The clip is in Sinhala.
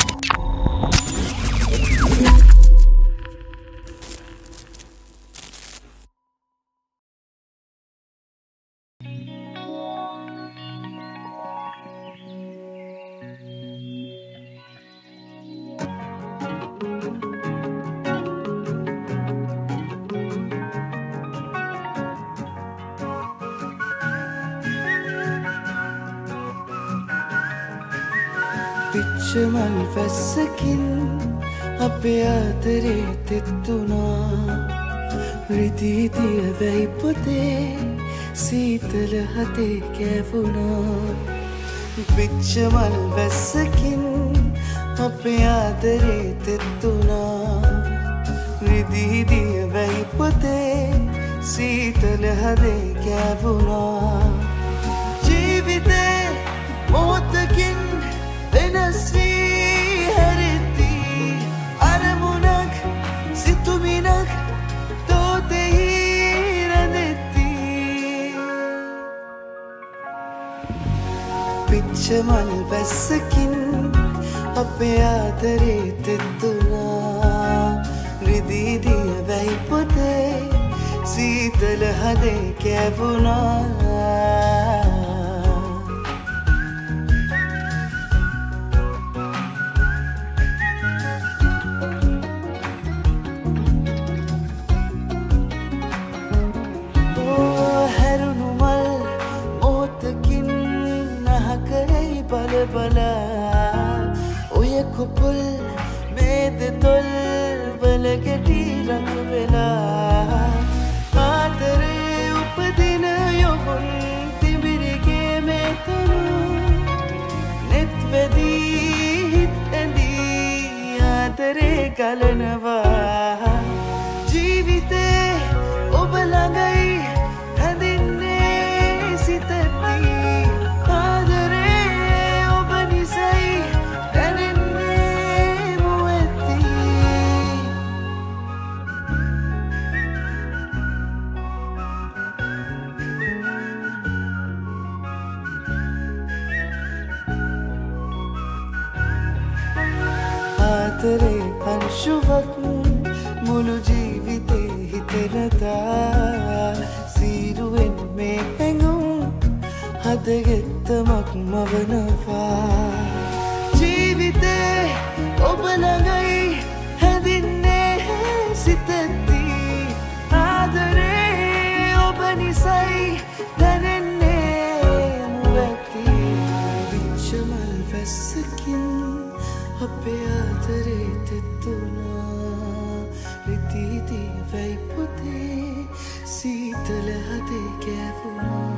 පිච්චමල් වැස්සකින් අපේ ආදරේ තෙත්තුනා රිදී දිය වැයි පොතේ සීතල හදේ කැවුනා පිච්චමල් වැස්සකින් අපේ ආදරේ තෙත්තුනා රිදී දිය වැයි පොතේ සීතල හදේ කැවුනා ජීවිතේ මොහොතකින් වෙනස් වී හැරෙද්දී අරමුණක් සිතුමිණක් තෝතෙහි රැඳෙද්දී පිච්චමල් වැස්සකින් අපේ ආදරේ තෙත්තුනා රිදී දිය වැයි පොතේ සීතල හදේ කැවුනා ඔය කුපුල් මේද තොල් වල ගැටි රඟ වෙලා ආදරේ උපදින යොවුන් තිබිරිගේ මේතනු නෙත් වෙදී හිත් ඇඳී ආදරේ ගලනවා ජීවිතේ ඔබ ළඟයි හැඳින්නේ සිතදී ආදරේ අංශුවක් මුළු ජීවිතේ හිතෙනදා සීරුවෙන් මේ හැඟුම් හදගෙත්තමක් මවනවා ජීවිතේ ඔබ ළඟයි හැඳින්නේ සිතදී ආදරේ ඔබ නිසයි දැනෙන්නේ මුවැති පිච්චමල් වැස්සකින් අපේ ආදරේ තෙත්තුනා රිදී දිය වැයි පොතේ සීතල හදේ කැවුනා